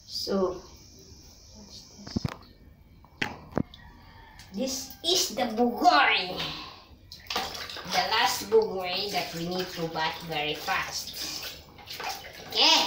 So, what's this? This is the bugoy. The last bugoy that we need to bat very fast. Okay.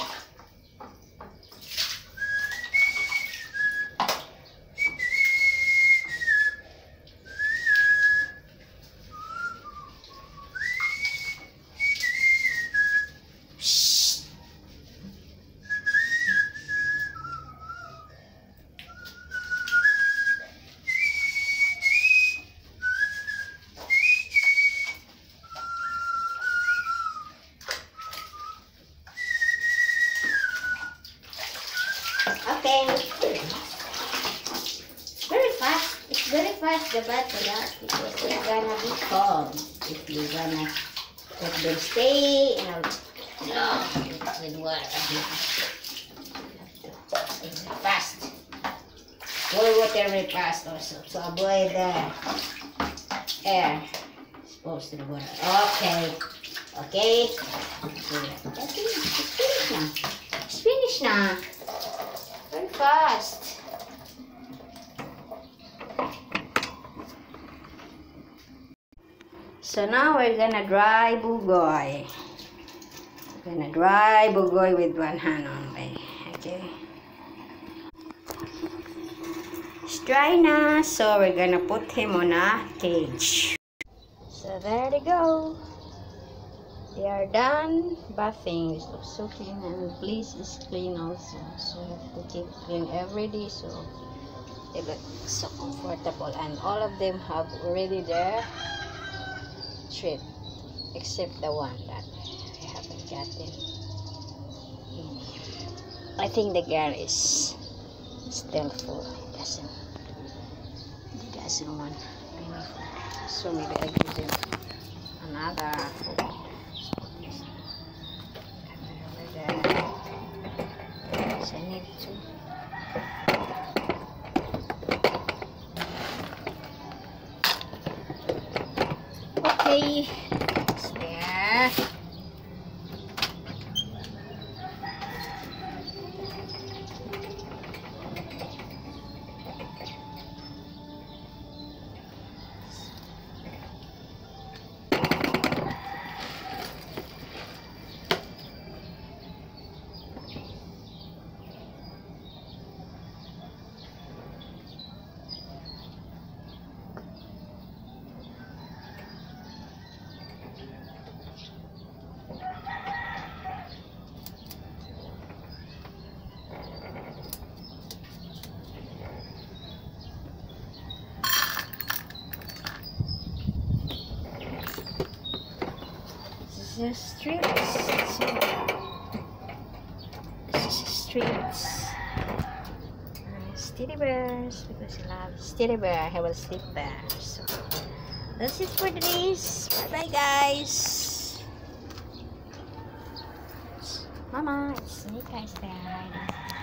Okay. Very fast. It's very fast the bat for that because they're gonna be calm if you're gonna let them stay in a with water. Fast. Boil water very fast also to avoid the air exposed to the water. Okay. Okay. It's finished now. It's finished now. Very fast. So now we're gonna dry bugoy. We're gonna dry bugoy with one hand only. Okay. It's dry now, so we're gonna put him on a cage. So there they go. They are done bathing. It looks so clean, and the place is clean also. So you have to keep clean every day, so they look so comfortable. And all of them have already their treat, except the one that we haven't gotten. I think the girl is still full. He doesn't want any food. So maybe I give him another food. I need to. Okay, it's there. The streets. This is streets. Teddy bears, because he loves teddy bear. He will sleep there. So that's it for today's. Bye bye, guys. Mama, it's Nika is there.